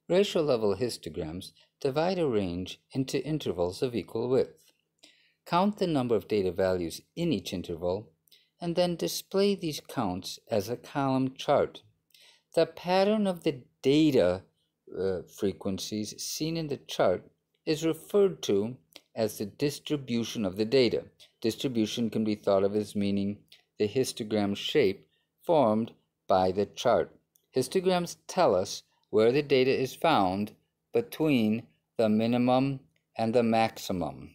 Ratio level histograms divide a range into intervals of equal width. Count the number of data values in each interval, and then display these counts as a column chart. The pattern of the data frequencies seen in the chart is referred to as the distribution of the data. Distribution can be thought of as meaning the histogram shape formed by the chart. Histograms tell us where the data is found between the minimum and the maximum.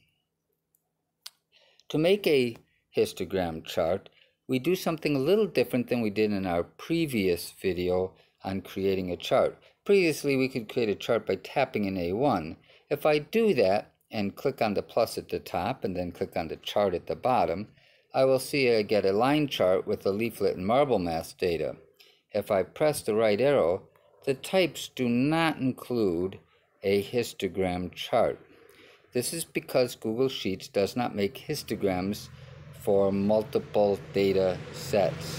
To make a histogram chart, we do something a little different than we did in our previous video on creating a chart. Previously, we could create a chart by tapping in A1. If I do that and click on the plus at the top and then click on the chart at the bottom, I will see I get a line chart with the leaflet and marble mass data. If I press the right arrow, the types do not include a histogram chart. This is because Google Sheets does not make histograms for multiple data sets.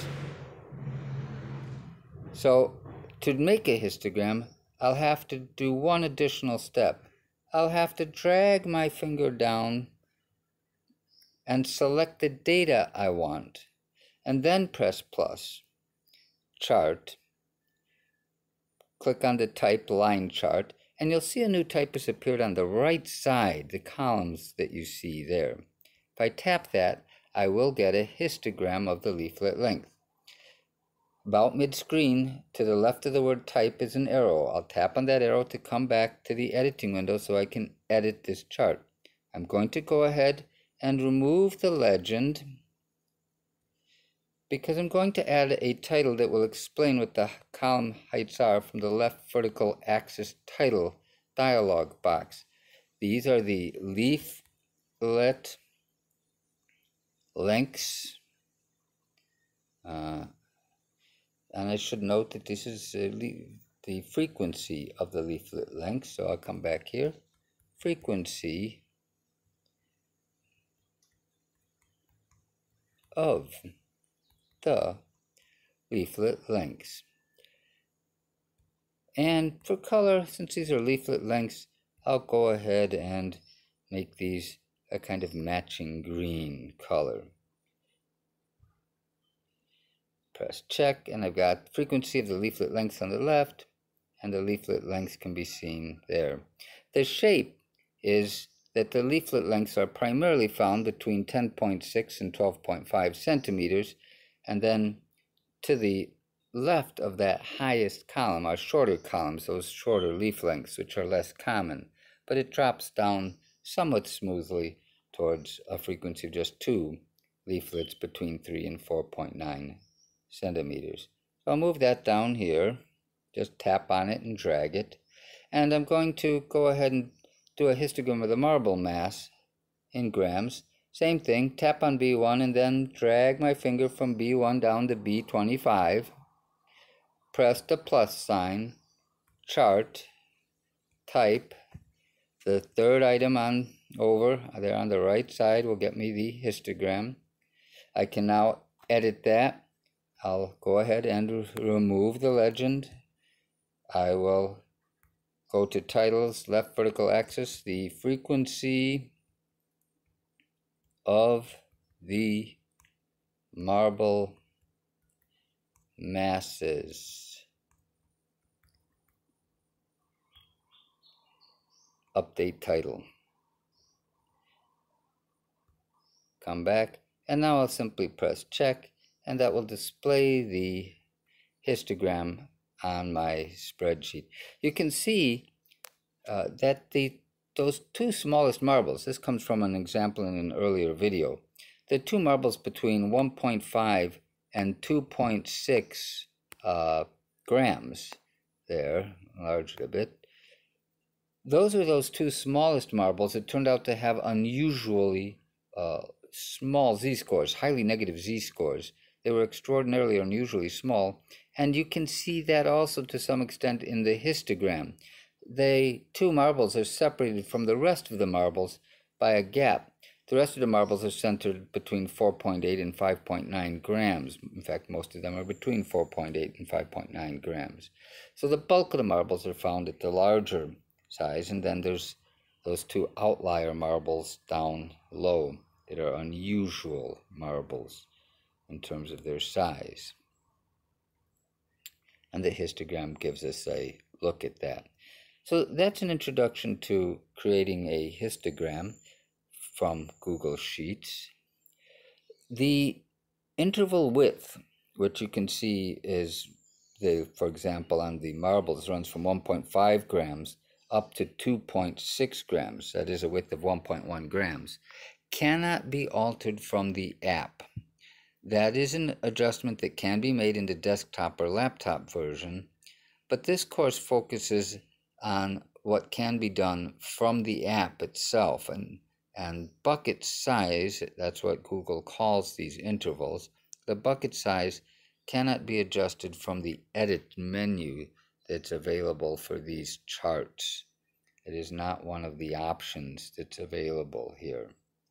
So to make a histogram, I'll have to do one additional step. I'll have to drag my finger down and select the data I want, and then press plus, chart, click on the type line chart, and you'll see a new type has appeared on the right side, the columns that you see there. If I tap that, I will get a histogram of the leaflet length. About mid-screen, to the left of the word type is an arrow. I'll tap on that arrow to come back to the editing window so I can edit this chart. I'm going to go ahead and remove the legend because I'm going to add a title that will explain what the column heights are from the left vertical axis title dialog box. These are the leaflet lengths. And I should note that this is the frequency of the leaflet length. So I'll come back here. Frequency of the leaflet lengths. And for color, since these are leaflet lengths, I'll go ahead and make these a kind of matching green color. Press check, and I've got frequency of the leaflet lengths on the left, and the leaflet lengths can be seen there. The shape is that the leaflet lengths are primarily found between 10.6 and 12.5 centimeters, and then to the left of that highest column are shorter columns, those shorter leaf lengths, which are less common, but it drops down somewhat smoothly towards a frequency of just 2 leaflets between 3 and 4.9 centimeters. So I'll move that down here, just tap on it and drag it, and I'm going to go ahead and do a histogram of the marble mass in grams. Same thing, tap on B1 and then drag my finger from B1 down to B25, press the plus sign, chart, type, the third item on over there on the right side will get me the histogram. I can now edit that. I'll go ahead and remove the legend. I will go to titles, left vertical axis, the frequency of the marble masses. Update title. Come back, and now I'll simply press check, and that will display the histogram on my spreadsheet. You can see that those two smallest marbles, this comes from an example in an earlier video, the two marbles between 1.5 and 2.6 grams there, enlarge it a bit, those are those two smallest marbles that turned out to have unusually small z-scores, highly negative z-scores. They were extraordinarily unusually small, and you can see that also to some extent in the histogram. The two marbles are separated from the rest of the marbles by a gap. The rest of the marbles are centered between 4.8 and 5.9 grams. In fact, most of them are between 4.8 and 5.9 grams. So the bulk of the marbles are found at the larger size, and then there's those two outlier marbles down low that are unusual marbles in terms of their size. And the histogram gives us a look at that. So that's an introduction to creating a histogram from Google Sheets. The interval width, which you can see is, for example, on the marbles, runs from 1.5 grams up to 2.6 grams. That is a width of 1.1 grams. Cannot be altered from the app. That is an adjustment that can be made in the desktop or laptop version, but this course focuses on what can be done from the app itself, and bucket size, that's what Google calls these intervals. The bucket size cannot be adjusted from the edit menu that's available for these charts. It is not one of the options that's available here.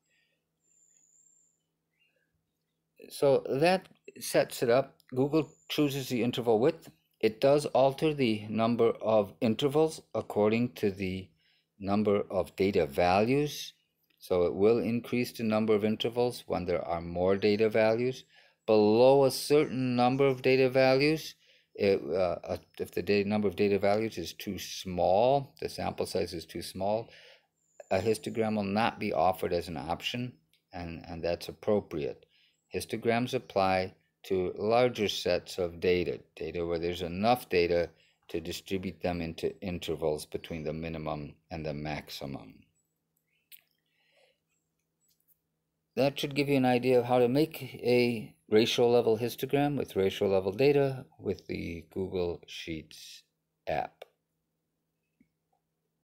So that sets it up. Google chooses the interval width. It does alter the number of intervals according to the number of data values. So it will increase the number of intervals when there are more data values. Below a certain number of data values, if the number of data values is too small, the sample size is too small, a histogram will not be offered as an option, and that's appropriate. Histograms apply to larger sets of data where there's enough data to distribute them into intervals between the minimum and the maximum. That should give you an idea of how to make a ratio level histogram with ratio level data with the Google Sheets app.